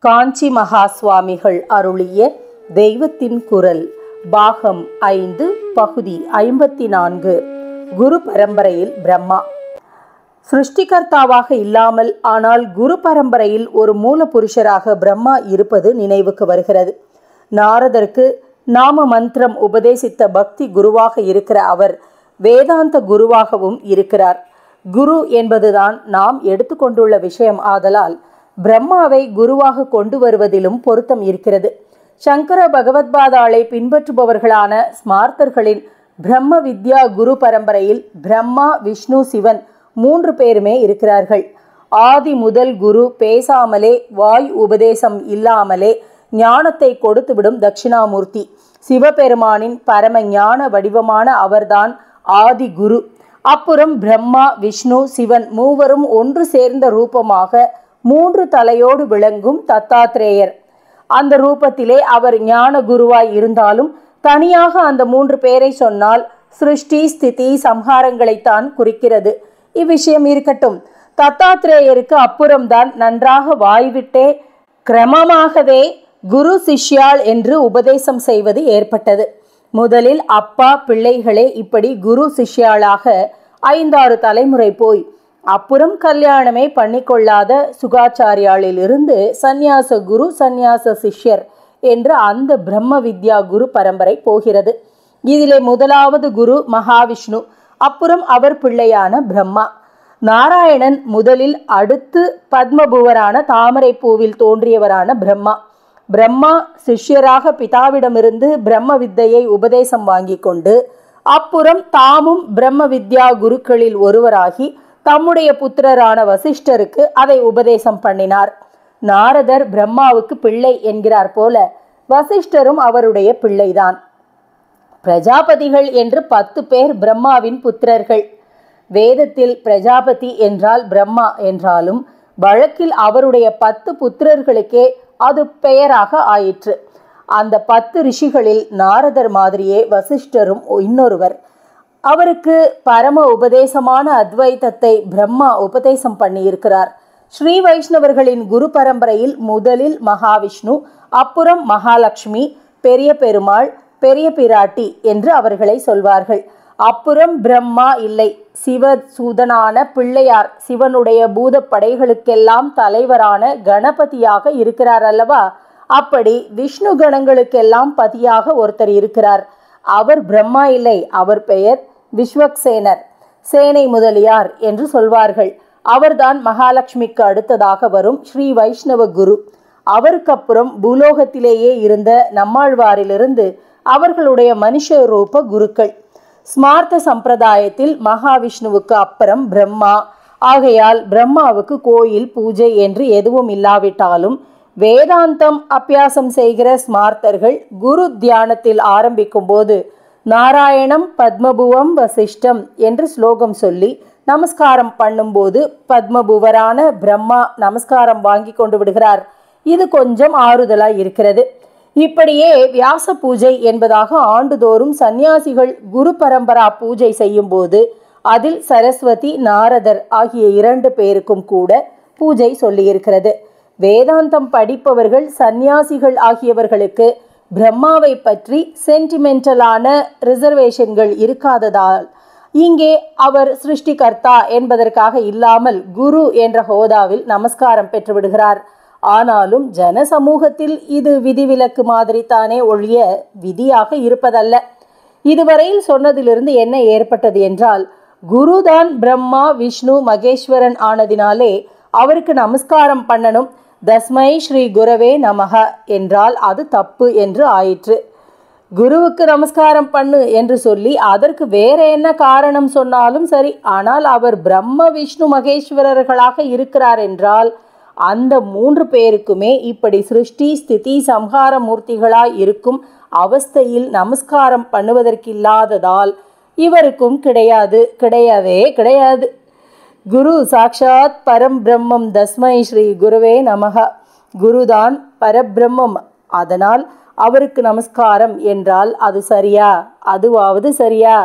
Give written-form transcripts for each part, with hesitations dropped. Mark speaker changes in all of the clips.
Speaker 1: காஞ்சி மகா சுவாமிகள் அருளிய தெய்வத்தின் குரல் பாகம் 5 பகுதி 54. குரு பரம்பரையில் பிரம்மா. சிருஷ்டிகர்த்தாவாக இல்லாமல் ஆனால் குரு பரம்பரையில் ஒரு மூல புருஷராக பிரம்மா இருப்பது நினைவுக்கு வருகிறது. நாரதருக்கு நாம மந்திரம் உபதேசித்த பக்தி குருவாக இருக்கிற அவர் வேதாந்த குருவாகவும் இருக்கிறார். குரு என்பதுதான் நாம் எடுத்துக்கொண்டுள்ள விஷயம் ஆதலால் பிரம்மாவை குருவாக கொண்டு வருவதிலும் பொருத்தம் இருக்கிறது. சங்கர பகவத்பாதாளை பின்பற்றுபவர்களான ஸ்மார்த்தர்களின் பிரம்ம வித்யா குரு பரம்பரையில் பிரம்மா, விஷ்ணு, சிவன் 3 பேருமே இருக்கிறார்கள். ஆதி முதல் குரு பேசாமலே வாய் உபதேசம் இல்லாமலே ஞானத்தை கொடுத்துவிடும் தட்சிணாமூர்த்தி. சிவபெருமானின் பரம ஞான வடிவமான அவர்தான் ஆதி குரு. அப்புறம் பிரம்மா, விஷ்ணு, சிவன் மூவரும் ஒன்று சேர்ந்த ரூபமாக 3 தலையோடு விளங்கும் தத்தாத்ரேயர். அந்த ரூபத்திலே அவர் ஞான குருவாய் இருந்தாலும் தனியாக அந்த 3 பேரை சொன்னால் சிருஷ்டி, ஸ்திதி, சம்ஹாரங்களைத்தான் குறிக்கிறது. இவ்விஷயம் இருக்கட்டும். தத்தாத்ரேயருக்கு அப்புறம்தான் நன்றாக வாய்விட்டே கிரமமாகவே குரு சிஷ்யாள் என்று உபதேசம் செய்வது ஏற்பட்டது. முதலில் அப்பா பிள்ளைகளே இப்படி குரு சிஷ்யாளாக 5-6 தலைமுறை போய் அப்புறம் கல்யாணமே பண்ணிக்கொள்ளாத சுகாச்சாரியாளிலிருந்து சந்நியாச குரு, சந்நியாச சிஷ்யர் என்ற அந்த பிரம்ம வித்யா குரு பரம்பரை போகிறது. இதிலே முதலாவது குரு மகாவிஷ்ணு, அப்புறம் அவர் பிள்ளையான பிரம்மா. நாராயணன் முதலில், அடுத்து பத்மபுவரான தாமரை பூவில் தோன்றியவரான பிரம்மா. பிரம்மா சிஷ்யராக பிதாவிடமிருந்து பிரம்ம வித்தையை உபதேசம் வாங்கி கொண்டு அப்புறம் தாமும் பிரம்ம வித்யா குருக்களில் ஒருவராகி தம்முடைய புத்திரரான வசிஷ்டருக்கு அதை உபதேசம் பண்ணினார். நாரதர் பிரம்மாவுக்கு பிள்ளை என்கிறார் போல வசிஷ்டரும் அவருடைய பிள்ளைதான். பிரஜாபதிகள் என்று 10 பேர் பிரம்மாவின் புத்திரர்கள். வேதத்தில் பிரஜாபதி என்றால் பிரம்மா என்றாலும் வழக்கில் அவருடைய 10 புத்திரர்களுக்கே அது பெயராக ஆயிற்று. அந்த 10 ரிஷிகளில் நாரதர் மாதிரியே வசிஷ்டரும் இன்னொருவர். அவருக்கு பரம உபதேசமான அத்வைதத்தை பிரம்மா உபதேசம் பண்ணியிருக்கிறார். ஸ்ரீ வைஷ்ணவர்களின் குரு பரம்பரையில் முதலில் மகாவிஷ்ணு, அப்புறம் மகாலட்சுமி, பெரிய பெருமாள், பெரிய பிராட்டி என்று அவர்களை சொல்வார்கள். அப்புறம் பிரம்மா இல்லை, சிவசூதனான பிள்ளையார், சிவனுடைய பூதப்படைகளுக்கெல்லாம் தலைவரான கணபதியாக இருக்கிறார் அல்லவா. அப்படி விஷ்ணு கணங்களுக்கெல்லாம் பதியாக ஒருத்தர் இருக்கிறார். அவர் பிரம்மா இல்லை, அவர் பெயர் விஸ்வக்சேனர், சேனை முதலியார் என்று சொல்வார்கள். அவர்தான் மகாலட்சுமிக்கு அடுத்ததாக வரும் ஸ்ரீ வைஷ்ணவ குரு. அவருக்கு அப்புறம் பூலோகத்திலேயே இருந்த நம்மாழ்வாரிலிருந்து அவர்களுடைய மனுஷ ரூப குருக்கள். ஸ்மார்த்த சம்பிரதாயத்தில் மகாவிஷ்ணுவுக்கு அப்புறம் பிரம்மா. ஆகையால் பிரம்மாவுக்கு கோயில் பூஜை என்று எதுவும் இல்லாவிட்டாலும் வேதாந்தம் அபியாசம் செய்கிற ஸ்மார்த்தர்கள் குரு தியானத்தில் ஆரம்பிக்கும் போது நாராயணம் பத்மபுவம் வசிஷ்டம் என்று ஸ்லோகம் சொல்லி நமஸ்காரம் பண்ணும்போது பத்மபுவரான பிரம்மா நமஸ்காரம் வாங்கி கொண்டு விடுகிறார். இது கொஞ்சம் ஆறுதலாய் இருக்கிறது. இப்படியே வியாச பூஜை என்பதாக ஆண்டுதோறும் சந்நியாசிகள் குரு பரம்பரா பூஜை செய்யும் போது அதில் சரஸ்வதி, நாரதர் ஆகிய 2 பேருக்கும் கூட பூஜை சொல்லியிருக்கிறது. வேதாந்தம் படிப்பவர்கள் சந்நியாசிகள் ஆகியவர்களுக்கு பிரம்மாவை பற்றி சென்டிமெண்டலான ரிசர்வேஷன்கள் இருக்காததால் இங்கே அவர் சிருஷ்டிகர்த்தா என்பதற்காக இல்லாமல் குரு என்ற ஹோதாவில் நமஸ்காரம் பெற்றுவிடுகிறார். ஆனாலும் ஜன சமூகத்தில் இது விதிவிலக்கு மாதிரி தானே ஒழிய விதியாக இருப்பதல்ல. இதுவரையில் சொன்னதிலிருந்து என்ன ஏற்பட்டது என்றால், குருதான் பிரம்மா, விஷ்ணு, மகேஸ்வரன் ஆனதினாலே அவருக்கு நமஸ்காரம் பண்ணணும். தஸ்மை ஸ்ரீ குரவே நமக என்றால் அது தப்பு என்று ஆயிற்று. குருவுக்கு நமஸ்காரம் பண்ணு என்று சொல்லி அதற்கு வேற என்ன காரணம் சொன்னாலும் சரி, ஆனால் அவர் பிரம்ம, விஷ்ணு, மகேஸ்வரர்களாக இருக்கிறார் என்றால் அந்த 3 பேருக்குமே இப்படி சிருஷ்டி, ஸ்திதி, சம்ஹார மூர்த்திகளாய் இருக்கும் அவஸ்தையில் நமஸ்காரம் பண்ணுவதற்கில்லாததால் இவருக்கும் கிடையவே கிடையாது. குரு சாக்ஷாத் பரம் பிரம்மம், தஸ்மை ஸ்ரீ குருவே நமக. குருதான் பரபிரம்மம், அதனால் அவருக்கு நமஸ்காரம் என்றால் அது சரியா? அதுவாவது சரியா?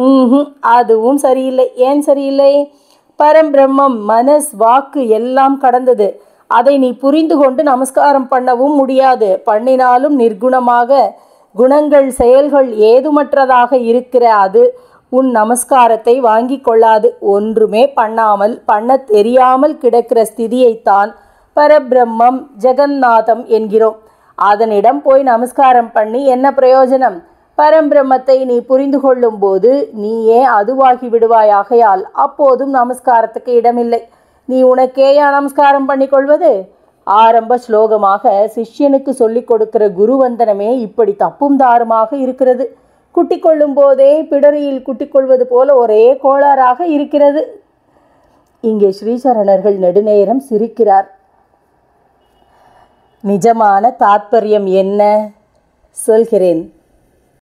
Speaker 1: அதுவும் சரியில்லை. ஏன் சரியில்லை? பரம்பிரம்மம் மனஸ் வாக்கு எல்லாம் கடந்தது. அதை நீ புரிந்து கொண்டு நமஸ்காரம் பண்ணவும் முடியாது. பண்ணினாலும் நிர்குணமாக குணங்கள் செயல்கள் ஏதுமற்றதாக இருக்கிற அது உன் நமஸ்காரத்தை வாங்கி கொள்ளாது. ஒன்றுமே பண்ணாமல் பண்ண தெரியாமல் கிடக்கிற ஸ்திதியைத்தான் பரபிரம்மம் ஜெகந்நாதம் என்கிறோம். அதனிடம் போய் நமஸ்காரம் பண்ணி என்ன பிரயோஜனம்? பரம்பிரம்மத்தை நீ புரிந்து கொள்ளும் போது நீயே அதுவாகி விடுவாயாகையால் அப்போதும் நமஸ்காரத்துக்கு இடமில்லை. நீ உனக்கேயா நமஸ்காரம் பண்ணி கொள்வது? ஆரம்ப ஸ்லோகமாக சிஷ்யனுக்கு சொல்லிக் கொடுக்கிற குருவந்தனமே இப்படி தப்பும் தாருமாக இருக்கிறது. குட்டிக் கொள்ளும் போதே பிடரியில் குட்டிக் கொள்வது போல ஒரே கோளாறாக இருக்கிறது. இங்கே ஸ்ரீசரணர்கள் நெடுநேரம் சிரிக்கிறார். நிஜமான தாத்பரியம் என்ன? சொல்கிறேன்.